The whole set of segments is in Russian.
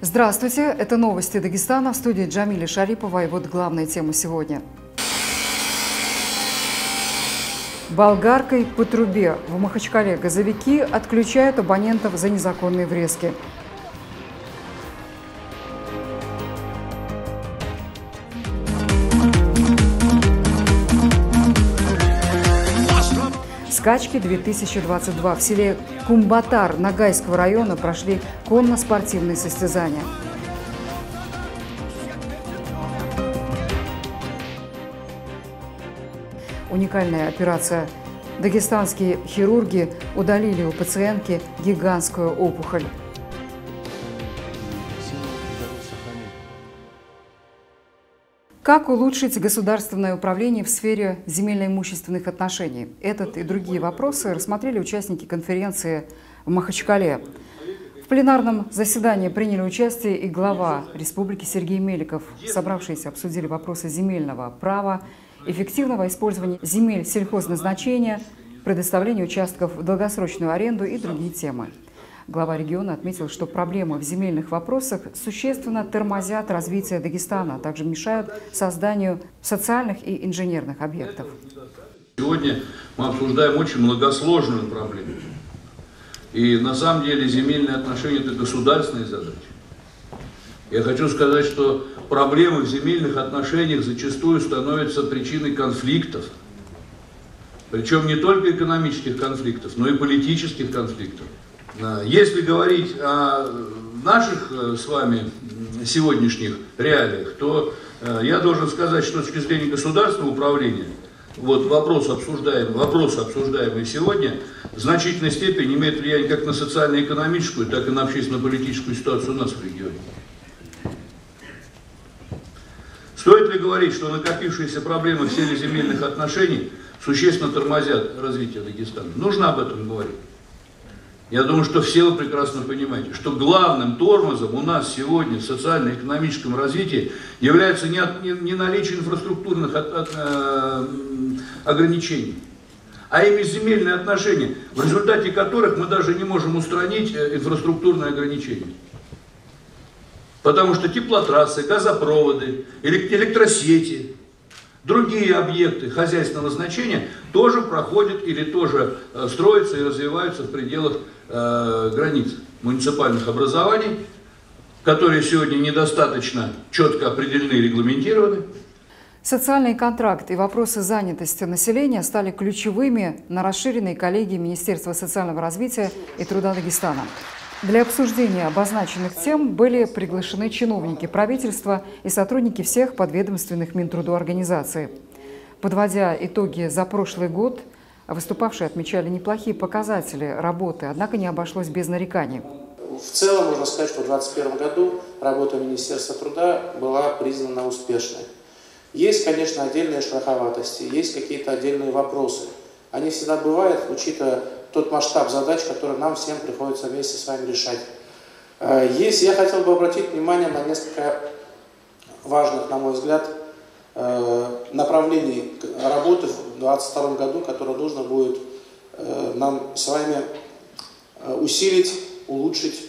Здравствуйте, это новости Дагестана, в студии Джамиля Шарипова, и вот главная тема сегодня. Болгаркой по трубе. В Махачкале газовики отключают абонентов за незаконные врезки. Скачки 2022. В селе Кумбатар Ногайского района прошли конно-спортивные состязания. Уникальная операция. Дагестанские хирурги удалили у пациентки гигантскую опухоль. Как улучшить государственное управление в сфере земельно-имущественных отношений? Этот и другие вопросы рассмотрели участники конференции в Махачкале. В пленарном заседании приняли участие и глава республики Сергей Меликов. Собравшиеся обсудили вопросы земельного права, эффективного использования земель сельхозназначения, предоставления участков в долгосрочную аренду и другие темы. Глава региона отметил, что проблемы в земельных вопросах существенно тормозят развитие Дагестана, а также мешают созданию социальных и инженерных объектов. Сегодня мы обсуждаем очень многосложную проблему. И на самом деле земельные отношения – это государственные задачи. Я хочу сказать, что проблемы в земельных отношениях зачастую становятся причиной конфликтов. Причем не только экономических конфликтов, но и политических конфликтов. Если говорить о наших с вами сегодняшних реалиях, то я должен сказать, что с точки зрения государственного управления, вот вопрос, обсуждаемый сегодня, в значительной степени имеет влияние как на социально-экономическую, так и на общественно-политическую ситуацию у нас в регионе. Стоит ли говорить, что накопившиеся проблемы в сфере земельных отношений существенно тормозят развитие Дагестана? Нужно об этом говорить. Я думаю, что все вы прекрасно понимаете, что главным тормозом у нас сегодня в социально-экономическом развитии является не наличие инфраструктурных ограничений, а именно земельные отношения, в результате которых мы даже не можем устранить инфраструктурные ограничения. Потому что теплотрассы, газопроводы, электросети, другие объекты хозяйственного значения тоже проходят или тоже строятся и развиваются в пределах границ муниципальных образований, которые сегодня недостаточно четко определены и регламентированы. Социальный контракт и вопросы занятости населения стали ключевыми на расширенной коллегии Министерства социального развития и труда Дагестана. Для обсуждения обозначенных тем были приглашены чиновники правительства и сотрудники всех подведомственных Минтруду организаций. Подводя итоги за прошлый год, выступавшие отмечали неплохие показатели работы, однако не обошлось без нареканий. В целом можно сказать, что в 2021 году работа Министерства труда была признана успешной. Есть, конечно, отдельные шероховатости, есть какие-то отдельные вопросы. Они всегда бывают, учитывая тот масштаб задач, которые нам всем приходится вместе с вами решать. Я хотел бы обратить внимание на несколько важных, на мой взгляд, направлений работы в 2022 году, которые нужно будет нам с вами усилить, улучшить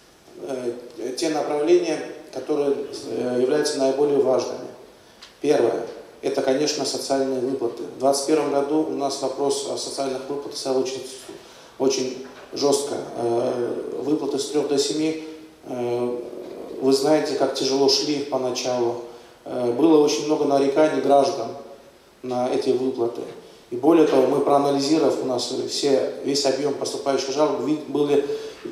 те направления, которые являются наиболее важными. Первое. Это, конечно, социальные выплаты. В 2021 году у нас вопрос о социальных выплатах стал очень жестко. Выплаты с 3 до 7, вы знаете, как тяжело шли поначалу. Было очень много нареканий граждан на эти выплаты. И более того, мы проанализировав у нас весь объем поступающих жалоб, были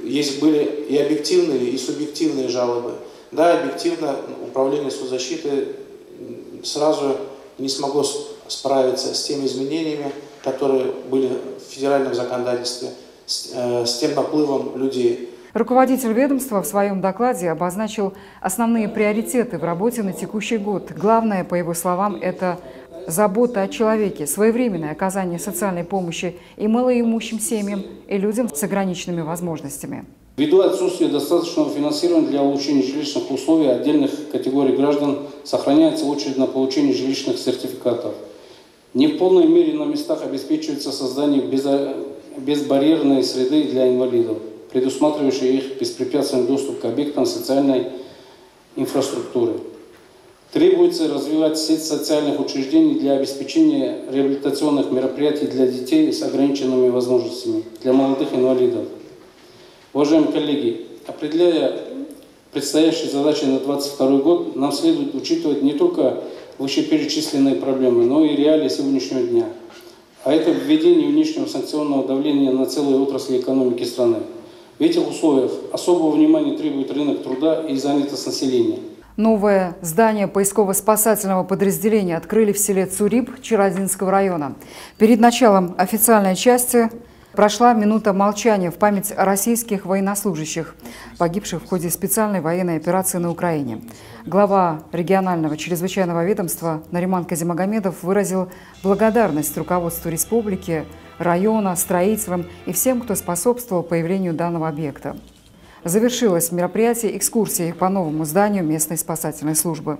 и объективные, и субъективные жалобы. Да, объективно управление соцзащиты сразу не смогло справиться с теми изменениями, которые были в федеральном законодательстве, с тем наплывом людей. Руководитель ведомства в своем докладе обозначил основные приоритеты в работе на текущий год. Главное, по его словам, это забота о человеке, своевременное оказание социальной помощи и малоимущим семьям, и людям с ограниченными возможностями. Ввиду отсутствия достаточного финансирования для улучшения жилищных условий отдельных категорий граждан сохраняется очередь на получение жилищных сертификатов. Не в полной мере на местах обеспечивается создание безбарьерной среды для инвалидов. предусматривающие их беспрепятственный доступ к объектам социальной инфраструктуры. Требуется развивать сеть социальных учреждений для обеспечения реабилитационных мероприятий для детей с ограниченными возможностями, для молодых инвалидов. Уважаемые коллеги, определяя предстоящие задачи на 2022 год, нам следует учитывать не только вышеперечисленные проблемы, но и реалии сегодняшнего дня. А это введение внешнего санкционного давления на целые отрасли экономики страны. В этих условиях особого внимания требует рынок труда и занятость населения. Новое здание поисково-спасательного подразделения открыли в селе Цуриб Чародинского района. Перед началом официальной части прошла минута молчания в память о российских военнослужащих, погибших в ходе специальной военной операции на Украине. Глава регионального чрезвычайного ведомства Нариман Казимагомедов выразил благодарность руководству республики, района, строителям и всем, кто способствовал появлению данного объекта. Завершилось мероприятие экскурсией по новому зданию местной спасательной службы.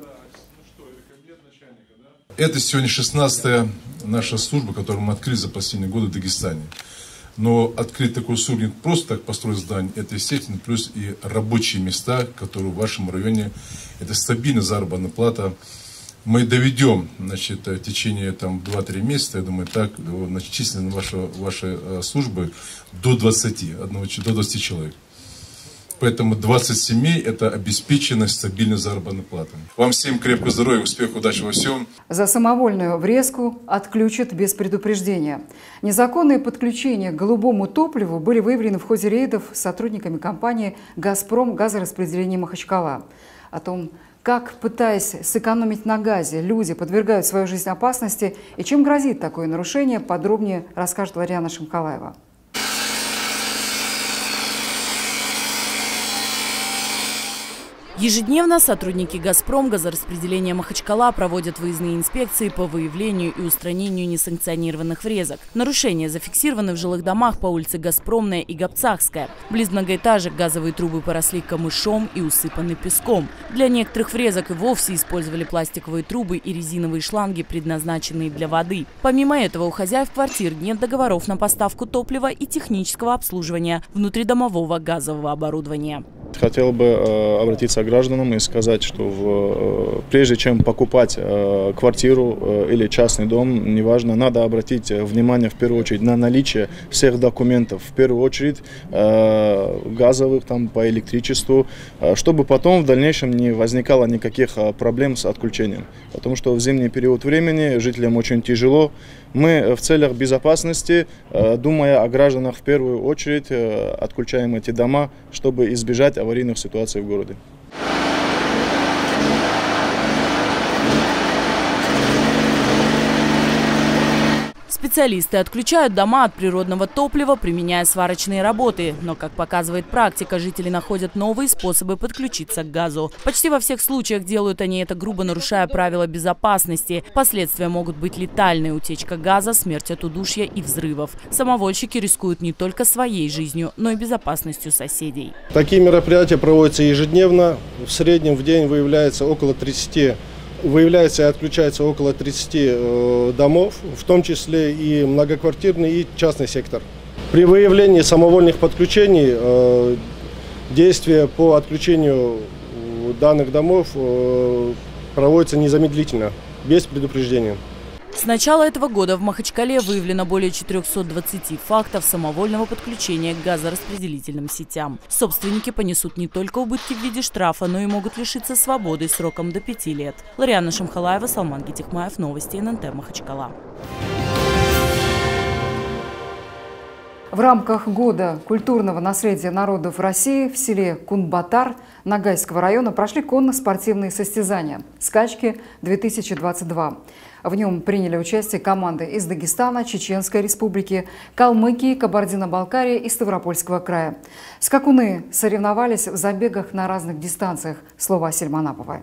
Это сегодня 16-я наша служба, которую мы открыли за последние годы в Дагестане. Но открыть такую службу не просто так построить здание, это, естественно, плюс и рабочие места, которые в вашем районе, это стабильная заработная плата. Мы доведем, значит, в течение 2-3 месяца, я думаю, так, значит, численность вашей службы до 20 человек. Поэтому 20 семей – это обеспеченность стабильной заработной платы. Вам всем крепкого здоровья, успехов, удачи во всем. За самовольную врезку отключат без предупреждения. Незаконные подключения к голубому топливу были выявлены в ходе рейдов сотрудниками компании «Газпром» газораспределения Махачкала. О том, как, пытаясь сэкономить на газе, люди подвергают свою жизнь опасности и чем грозит такое нарушение, подробнее расскажет Лариана Шамхалаева. Ежедневно сотрудники «Газпром» газораспределения Махачкала проводят выездные инспекции по выявлению и устранению несанкционированных врезок. Нарушения зафиксированы в жилых домах по улице Газпромная и Габцахская. Близ многоэтажек газовые трубы поросли камышом и усыпаны песком. Для некоторых врезок и вовсе использовали пластиковые трубы и резиновые шланги, предназначенные для воды. Помимо этого, у хозяев квартир нет договоров на поставку топлива и технического обслуживания внутридомового газового оборудования. Хотел бы обратиться к гражданам и сказать, что прежде чем покупать квартиру или частный дом, неважно, надо обратить внимание в первую очередь на наличие всех документов, в первую очередь газовых, по электричеству, чтобы потом в дальнейшем не возникало никаких проблем с отключением. Потому что в зимний период времени жителям очень тяжело. Мы в целях безопасности, думая о гражданах в первую очередь, отключаем эти дома, чтобы избежать аварийных ситуаций в городе. Специалисты отключают дома от природного топлива, применяя сварочные работы. Но, как показывает практика, жители находят новые способы подключиться к газу. Почти во всех случаях делают они это, грубо нарушая правила безопасности. Последствия могут быть летальные: утечка газа, смерть от удушья и взрывов. Самовольщики рискуют не только своей жизнью, но и безопасностью соседей. Такие мероприятия проводятся ежедневно. В среднем в день выявляется и отключается около 30 домов, в том числе и многоквартирный, и частный сектор. При выявлении самовольных подключений действия по отключению данных домов проводятся незамедлительно, без предупреждения. С начала этого года в Махачкале выявлено более 420 фактов самовольного подключения к газораспределительным сетям. Собственники понесут не только убытки в виде штрафа, но и могут лишиться свободы сроком до 5 лет. Лариана Шамхалаева, Салман Гетихмаев, новости ННТ Махачкала. В рамках Года культурного наследия народов России в селе Кунбатар Ногайского района прошли конно-спортивные состязания «Скачки-2022». В нем приняли участие команды из Дагестана, Чеченской Республики, Калмыкии, Кабардино-Балкарии и Ставропольского края. Скакуны соревновались в забегах на разных дистанциях. Слово Асель Манаповой.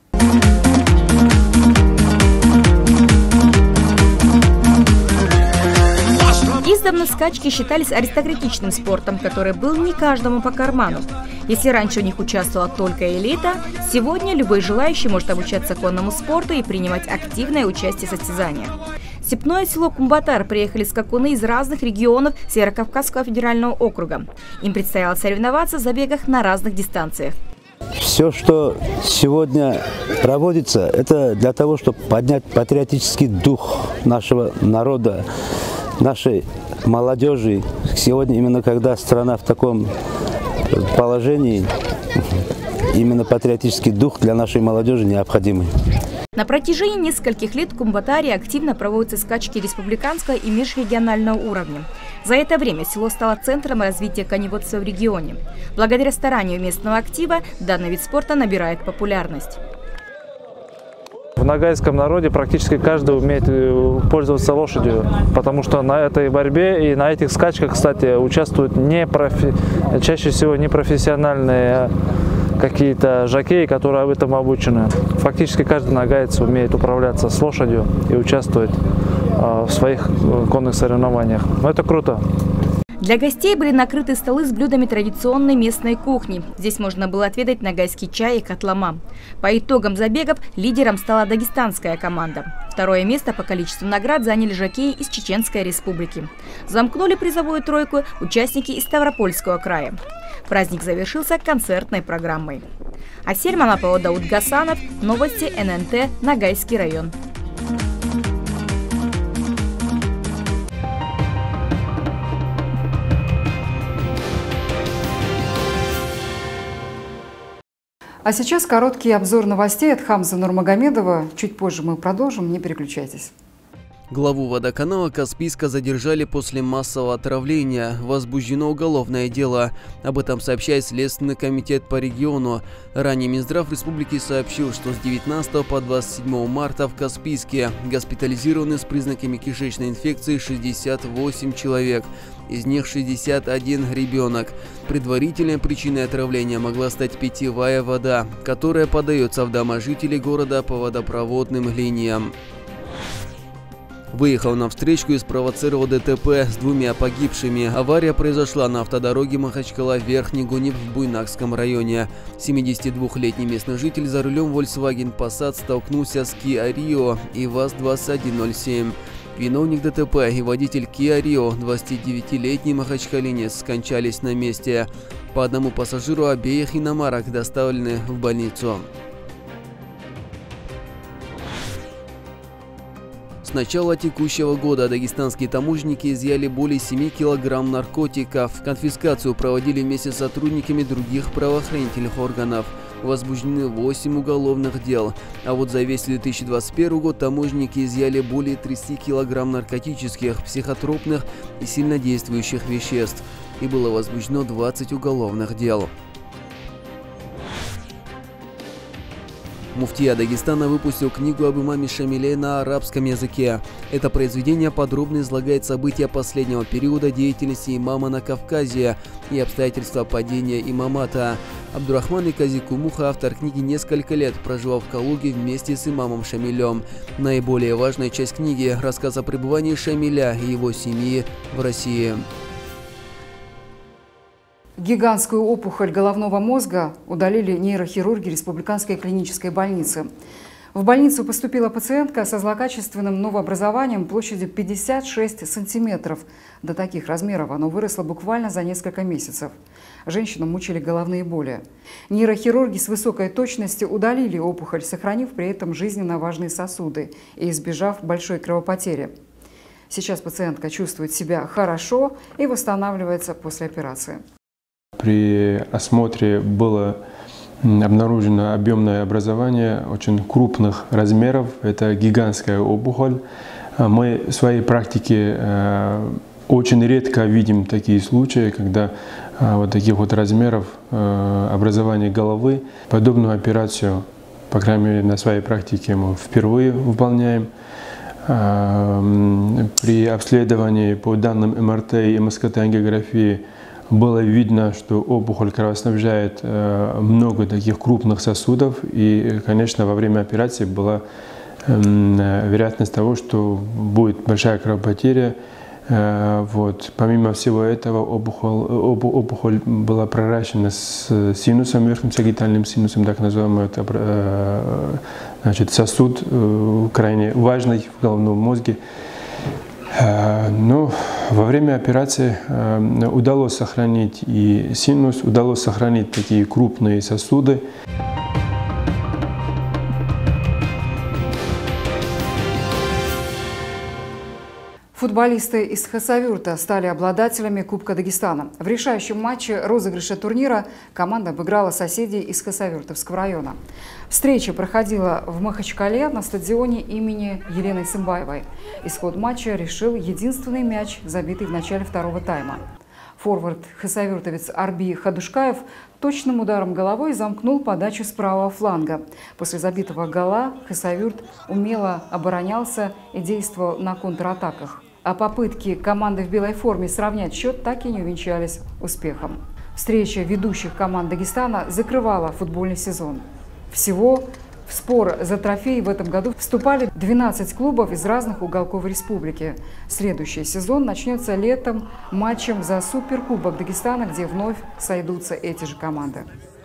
Издавна скачки считались аристократичным спортом, который был не каждому по карману. Если раньше в них участвовала только элита, сегодня любой желающий может обучаться конному спорту и принимать активное участие в состязаниях. степное село Кумбатар приехали скакуны из разных регионов Северокавказского федерального округа. Им предстояло соревноваться в забегах на разных дистанциях. Все, что сегодня проводится, это для того, чтобы поднять патриотический дух нашего народа, нашей молодежи. Сегодня, именно когда страна в таком положении, именно патриотический дух для нашей молодежи необходимый. На протяжении нескольких лет в Кумбатаре активно проводятся скачки республиканского и межрегионального уровня. За это время село стало центром развития коневодства в регионе. Благодаря старанию местного актива данный вид спорта набирает популярность. В ногайском народе практически каждый умеет пользоваться лошадью, потому что на этой борьбе и на этих скачках, кстати, участвуют чаще всего непрофессиональные какие-то жокеи, которые об этом обучены. Фактически каждый нагаец умеет управляться с лошадью и участвовать в своих конных соревнованиях. Но это круто. Для гостей были накрыты столы с блюдами традиционной местной кухни. Здесь можно было отведать ногайский чай и котлама. По итогам забегов лидером стала дагестанская команда. Второе место по количеству наград заняли жокеи из Чеченской республики. Замкнули призовую тройку участники из Ставропольского края. Праздник завершился концертной программой. Асель Манапова, Дауд Гасанов, новости ННТ, Ногайский район. А сейчас короткий обзор новостей от Хамзы Нурмагомедова. Чуть позже мы продолжим, не переключайтесь. Главу водоканала Каспийска задержали после массового отравления. Возбуждено уголовное дело. Об этом сообщает Следственный комитет по региону. Ранее Минздрав республики сообщил, что с 19 по 27 марта в Каспийске госпитализированы с признаками кишечной инфекции 68 человек. Из них 61 ребенок. Предварительной причиной отравления могла стать питьевая вода, которая подается в дома жителей города по водопроводным линиям. Выехал на встречку и спровоцировал ДТП с 2 погибшими. Авария произошла на автодороге Махачкала-Верхний Гуниб в Буйнакском районе. 72-летний местный житель за рулем Volkswagen Passat столкнулся с Kia Rio и ВАЗ-2107. Виновник ДТП и водитель Kia Rio, 29-летний махачкалинец, скончались на месте. По одному пассажиру обеих иномарок доставлены в больницу. С начала текущего года дагестанские таможенники изъяли более 7 килограмм наркотиков. Конфискацию проводили вместе с сотрудниками других правоохранительных органов. Возбуждены 8 уголовных дел. А вот за весь 2021 год таможенники изъяли более 30 килограмм наркотических, психотропных и сильнодействующих веществ. И было возбуждено 20 уголовных дел. Муфтия Дагестана выпустил книгу об имаме Шамиле на арабском языке. Это произведение подробно излагает события последнего периода деятельности имама на Кавказе и обстоятельства падения имамата. Абдурахман Икази Кумуха, автор книги, несколько лет проживал в Калуге вместе с имамом Шамилем. Наиболее важная часть книги – рассказ о пребывании Шамиля и его семьи в России. Гигантскую опухоль головного мозга удалили нейрохирурги Республиканской клинической больницы. В больницу поступила пациентка со злокачественным новообразованием площадью 56 сантиметров. До таких размеров оно выросло буквально за несколько месяцев. Женщину мучили головные боли. Нейрохирурги с высокой точностью удалили опухоль, сохранив при этом жизненно важные сосуды и избежав большой кровопотери. Сейчас пациентка чувствует себя хорошо и восстанавливается после операции. При осмотре было обнаружено объемное образование очень крупных размеров. Это гигантская опухоль. Мы в своей практике очень редко видим такие случаи, когда вот таких вот размеров образования головы. Подобную операцию, по крайней мере, на своей практике мы впервые выполняем. При обследовании по данным МРТ и МСКТ-ангиографии было видно, что опухоль кровоснабжает много таких крупных сосудов, и, конечно, во время операции была вероятность того, что будет большая кровопотеря. Вот. Помимо всего этого, опухоль была проращена с синусом, верхним сагитальным синусом, так называемый, это, значит, сосуд крайне важный в головном мозге. Но во время операции удалось сохранить и синус, удалось сохранить такие крупные сосуды. Футболисты из Хасавюрта стали обладателями Кубка Дагестана. В решающем матче розыгрыша турнира команда обыграла соседей из Хасавюртовского района. Встреча проходила в Махачкале на стадионе имени Елены Сымбаевой. Исход матча решил единственный мяч, забитый в начале второго тайма. Форвард-хасавюртовец Арби Хадушкаев точным ударом головой замкнул подачу с правого фланга. После забитого гола Хасавюрт умело оборонялся и действовал на контратаках. А попытки команды в белой форме сравнять счет так и не увенчались успехом. Встреча ведущих команд Дагестана закрывала футбольный сезон. Всего в спор за трофей в этом году вступали 12 клубов из разных уголков республики. Следующий сезон начнется летом матчем за Суперкубок Дагестана, где вновь сойдутся эти же команды.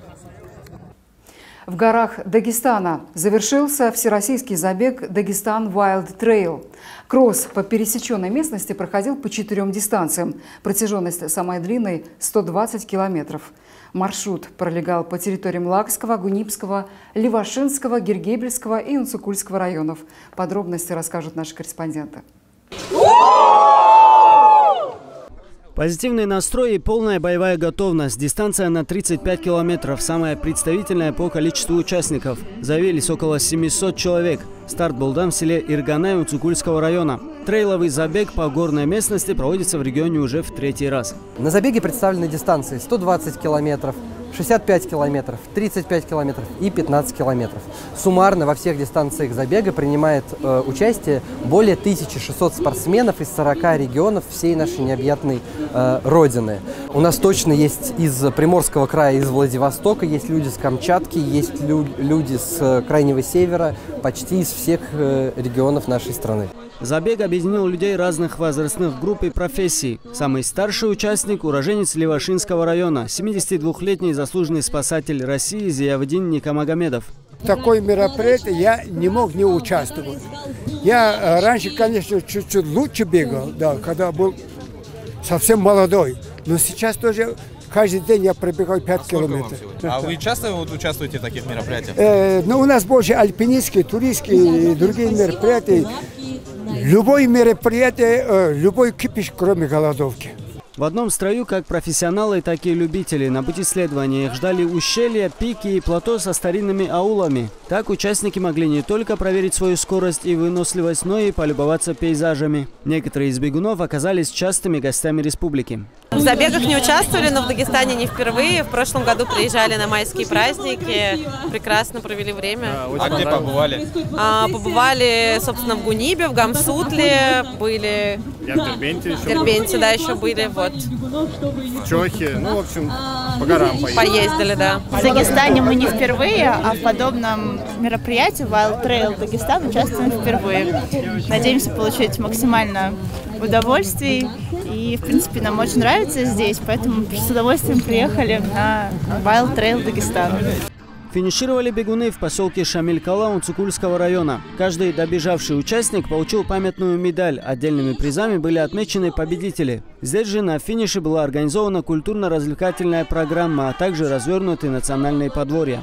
В горах Дагестана завершился всероссийский забег «Дагестан Wild Trail». Кросс по пересеченной местности проходил по 4 дистанциям. Протяженность самой длинной – 120 километров. Маршрут пролегал по территориям Лакского, Гунипского, Левашинского, Гергебельского и Унцукульского районов. Подробности расскажут наши корреспонденты. Позитивный настрой и полная боевая готовность. Дистанция на 35 километров, самая представительная по количеству участников. Заявились около 700 человек. Старт был дан в селе Ирганай Унцукульского района. Трейловый забег по горной местности проводится в регионе уже в 3-й раз. На забеге представлены дистанции 120 километров, 65 километров, 35 километров и 15 километров. Суммарно во всех дистанциях забега принимает участие более 1600 спортсменов из 40 регионов всей нашей необъятной родины. У нас точно есть из Приморского края, из Владивостока, есть люди с Камчатки, есть люди с Крайнего Севера, почти из всех регионов нашей страны. Забег объединил людей разных возрастных групп и профессий. Самый старший участник – уроженец Левашинского района, 72-летний заслуженный спасатель России Зиявдин Никамагомедов. В такое мероприятие я не мог не участвовать. Я раньше, конечно, чуть-чуть лучше бегал, да, когда был совсем молодой. Но сейчас тоже каждый день я пробегаю 5 километров. А вы часто участвуете в таких мероприятиях? Ну, у нас больше альпинистские, туристские и другие мероприятия. Любое мероприятие, любой кипиш, кроме голодовки. В одном строю как профессионалы, так и любители. На пути исследования их ждали ущелья, пики и плато со старинными аулами. Так участники могли не только проверить свою скорость и выносливость, но и полюбоваться пейзажами. Некоторые из бегунов оказались частыми гостями республики. В забегах не участвовали, но в Дагестане не впервые. В прошлом году приезжали на майские праздники, прекрасно провели время. А где побывали? Побывали, собственно, в Гунибе, в Гамсутле, были... Я в Дербенте еще. В Дербенте, да, еще были, вот. В Чохе, ну, в общем, по горам поездили. Поездили, да. В Дагестане мы не впервые, а в подобном мероприятии Wild Trail Дагестан участвуем впервые. Надеемся получить максимально удовольствий. И, в принципе, нам очень нравится здесь, поэтому с удовольствием приехали на Wild Trail Дагестан. Финишировали бегуны в поселке Шамиль-Кала Унцукульского района. Каждый добежавший участник получил памятную медаль. Отдельными призами были отмечены победители. Здесь же на финише была организована культурно-развлекательная программа, а также развернуты национальные подворья.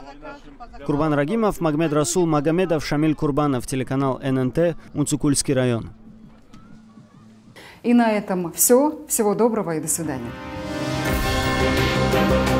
Курбан Рагимов, Магомед Расул Магомедов, Шамиль Курбанов, телеканал ННТ, Унцукульский район. И на этом все. Всего доброго и до свидания.